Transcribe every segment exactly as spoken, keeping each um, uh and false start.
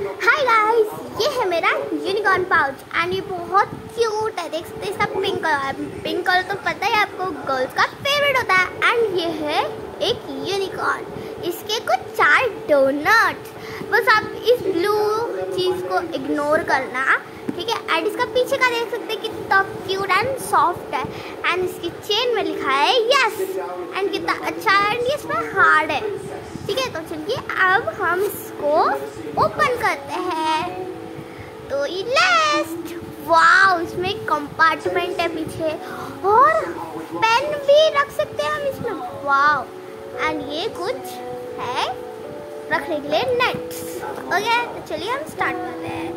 Hi guys, ये है मेरा यूनिकॉर्न पाउच एंड ये बहुत क्यूट है। देख सकते हैं इसका पिंक कलर। पिंक कलर तो पता है आपको गर्ल्स का फेवरेट होता है। एंड ये है एक यूनिकॉर्न। इसके कुछ चार डोनट्स, बस आप इस ब्लू चीज़ को इग्नोर करना, ठीक है। एंड इसका पीछे का देख सकते हैं कितना क्यूट एंड सॉफ्ट है। एंड इसकी चेन में लिखा है यस। एंड कितना अच्छा है। एंड इसमें हार्ड है, ठीक है। तो चलिए अब हम इसको ओपन करते हैं। तो ये लास्ट, वाव, इसमें एक कंपार्टमेंट है पीछे और पेन भी रख सकते हैं हम इसमें, वाव। एंड ये कुछ है रखने के लिए नेट्स। ओके, तो चलिए हम स्टार्ट करते हैं।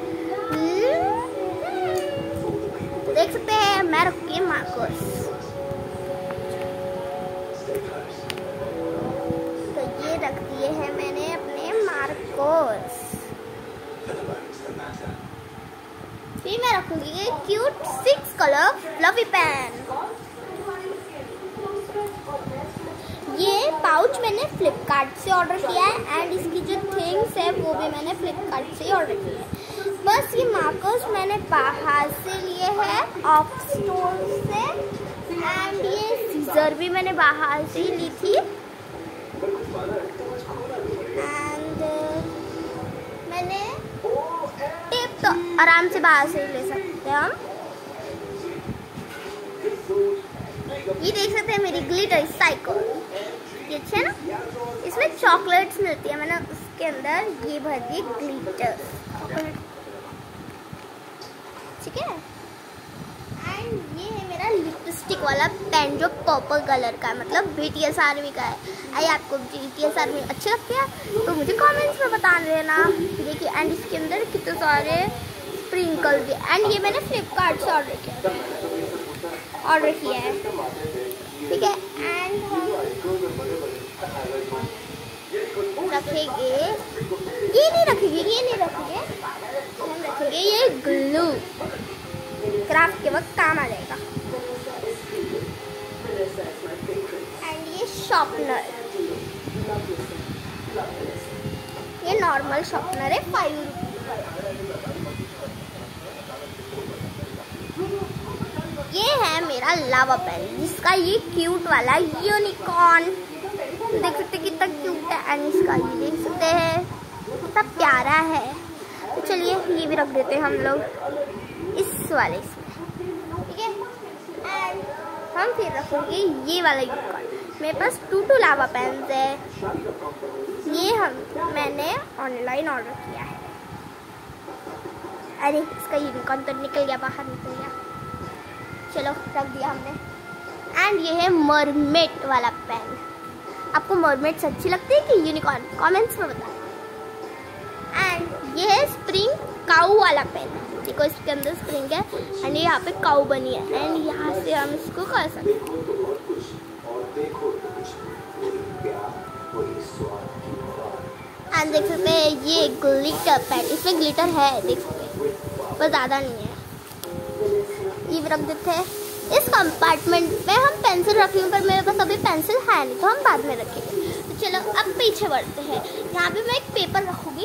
देख सकते हैं मैं रखूँगी मार्कर्स। तो ये रख दिए हैं मैंने अपने मार्कर्स। फिर मैं रखूंगी ये cute six colour fluffy pen. ये पाउच मैंने फ्लिपकार्ट से ऑर्डर किया है एंड इसकी जो थिंग्स है वो भी मैंने फ्लिपकार्ट से ऑर्डर किया है। बस ये मार्कर्स मैंने बाहर से लिए हैं ऑफ स्टोर से। एंड ये सीजर भी मैंने बाहर से ही ली थी। एंड मैंने टेप तो आराम से बाहर से ही ले सकते हैं हम। ये देख सकते हैं मेरी ग्लिटर साइकिल, ये अच्छे ना। इसमें चॉकलेट्स मिलती है, मैंने उसके अंदर ये भर दी ग्लिटर, ठीक है। एंड ये है मेरा लिपस्टिक वाला पेन जो पर्पल कलर का है, मतलब बीटीएस आर्मी का है। आई आपको बीटीएस आर्मी अच्छी लगती है तो मुझे कमेंट्स में बता देना। देखिए, एंड इसके अंदर कितने सारे स्प्रिंकल भी। एंड ये मैंने फ्लिपकार्ट से ऑर्डर किया ऑर्डर किया है, ठीक है। एंड हम रखेंगे, ये नहीं रखेंगे ये नहीं रखेंगे हम रखेंगे ये ग्लू, क्राफ्ट के वक्त काम आ जाएगा। एंड ये शॉर्पनर, ये नॉर्मल शॉर्पनर है, फाइव रुपीज। ये है मेरा लावा पेन जिसका ये क्यूट वाला यूनिकॉर्न, देख सकते हैं कितना क्यूट है। एंड इसका ये देख सकते हैं कितना प्यारा है। तो चलिए ये भी रख देते हैं हम लोग इस वाले इसमें, ठीक है। एंड हम फिर रखेंगे ये वाला यूनिकॉर्न। मेरे पास टू टू लावा पेन है, ये हम मैंने ऑनलाइन ऑर्डर किया है। अरे इसका यूनिकॉर्न तो निकल गया, बाहर निकल गया। चलो रख दिया हमने। एंड ये है मरमेड वाला पेन। आपको मरमेड्स अच्छी लगती है कि यूनिकॉर्न, कमेंट्स में बताएं। एंड ये है स्प्रिंग काऊ वाला पेन, देखो इसके अंदर स्प्रिंग है एंड ये यहाँ पे काऊ बनी है। एंड यहाँ से हम इसको कर सकते हैं। एंड देख सकते हैं ये ग्लिटर पेन, इसमें ग्लिटर है देख सकते हैं, पर ज़्यादा नहीं है। ये भी रख देते हैं। इस कंपार्टमेंट में हम पेंसिल रखेंगे, पर मेरे पास अभी पेंसिल है नहीं तो हम बाद में रखेंगे। तो चलो अब पीछे बढ़ते हैं। यहाँ पे मैं एक पेपर रखूंगी।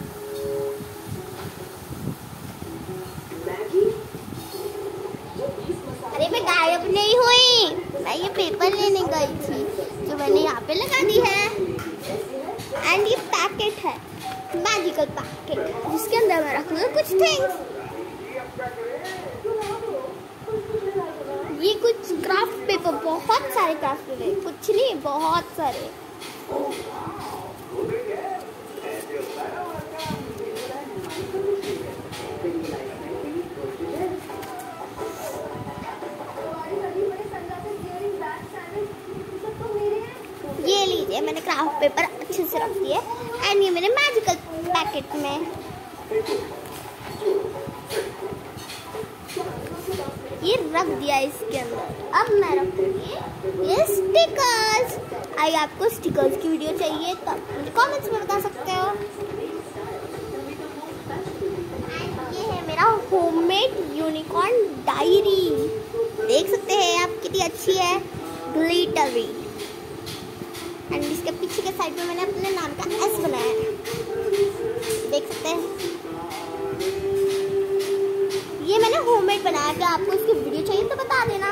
अरे मैं गायब नहीं हुई, मैं ये पेपर लेने गई थी जो मैंने यहाँ पे लगा दी है। एंड ये पैकेट है, मैजिकल पैकेट, जिसके अंदर मैं रखूंगी कुछ थिंग्स। ये कुछ क्राफ्ट पेपर, बहुत सारे क्राफ्ट पेपर, कुछ नहीं बहुत सारे। ये लीजिए, मैंने क्राफ्ट पेपर अच्छे से रख दिए। एंड ये मेरे मैजिकल पैकेट में ये रख दिया इसके अंदर। अब मैं रखूंगी ये स्टिकर्स। आई आपको स्टिकर्स की वीडियो चाहिए तो मुझे कमेंट्स में बता सकते हो। एंड ये है मेरा होममेड यूनिकॉर्न डायरी, देख सकते हैं आप कितनी अच्छी है, ग्लिटरी। एंड इसके पीछे के साइड में मैंने अपने नाम का एस बनाया है, देख सकते हैं। ताकि आपको इसकी वीडियो चाहिए तो बता देना।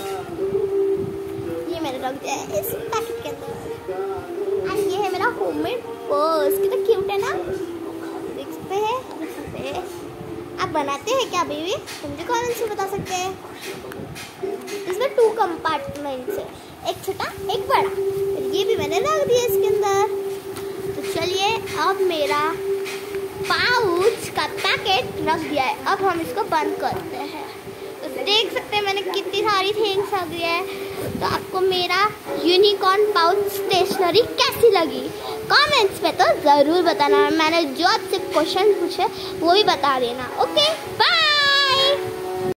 ये मैंने रख दिया है इस पैकेट के अंदर। एंड ये है मेरा होममेड पर्स, कितना क्यूट है ना, देख सकते हैं। देख सकते हैं आप बनाते हैं क्या बेबी, तुम मुझे कमेंट से बता सकते हैं। इसमें टू कंपार्टमेंट्स है, एक छोटा एक बड़ा। ये भी मैंने रख दिया इसके अंदर। तो चलिए अब मेरा पाउच का पैकेट रख दिया है, अब हम इसको बंद करते हैं। तो देख सकते हैं मैंने कितनी सारी थिंग्स रख दिया है। तो आपको मेरा यूनिकॉर्न पाउच स्टेशनरी कैसी लगी कमेंट्स में तो ज़रूर बताना। मैंने जो आपसे क्वेश्चन पूछे वो भी बता देना। Okay bye.